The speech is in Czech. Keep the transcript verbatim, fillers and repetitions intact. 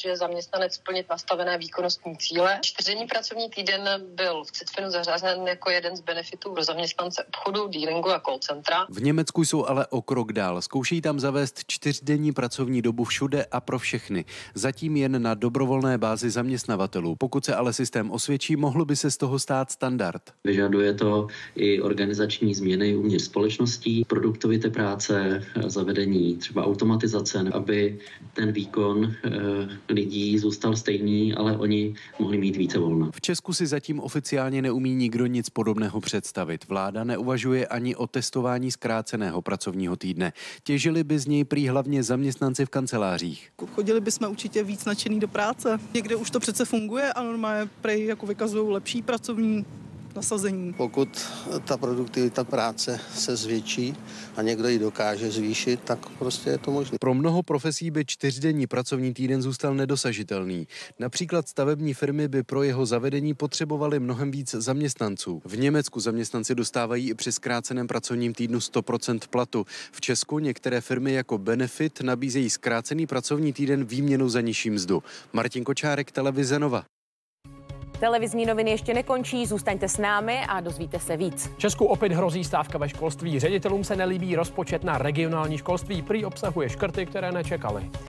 že zaměstnanec splnit nastavené výkonnostní cíle. Čtyřdenní pracovní týden byl v Citfinu zařazen jako jeden z benefitů pro zaměstnance obchodu, dealingu a call centra. V Německu jsou ale o krok dál. Zkoušejí tam zavést čtyřdenní pracovní dobu všude a pro všechny. Zatím jen na dobrovolné bázi zaměstnavatelů. Pokud se ale systém osvědčí, mohlo by se z toho stát standard. Vyžaduje to i organizační změny uvnitř společností, produktivity práce, zavedení třeba automatizace, aby ten výkon e, lidí zůstal stejný, ale oni mohli mít více volna. V Česku si zatím oficiálně neumí nikdo nic podobného představit. Vláda neuvažuje ani o testování zkráceného pracovního týdne. Těžili by z něj prý hlavně zaměstnanci v kancelářích. Chodili bychom určitě víc nadšený do práce. Někde už to přece funguje a normálně prej jako vykazují lepší pracovní nasazení. Pokud ta produktivita práce se zvětší a někdo ji dokáže zvýšit, tak prostě je to možné. Pro mnoho profesí by čtyřdenní pracovní týden zůstal nedosažitelný. Například stavební firmy by pro jeho zavedení potřebovaly mnohem víc zaměstnanců. V Německu zaměstnanci dostávají i při zkráceném pracovním týdnu sto procent platu. V Česku některé firmy jako Benefit nabízejí zkrácený pracovní týden výměnou za nižší mzdu. Martin Kočárek, Televize Nova. Televizní noviny ještě nekončí, zůstaňte s námi a dozvíte se víc. Česku opět hrozí stávka ve školství. Ředitelům se nelíbí rozpočet na regionální školství, prý obsahuje škrty, které nečekali.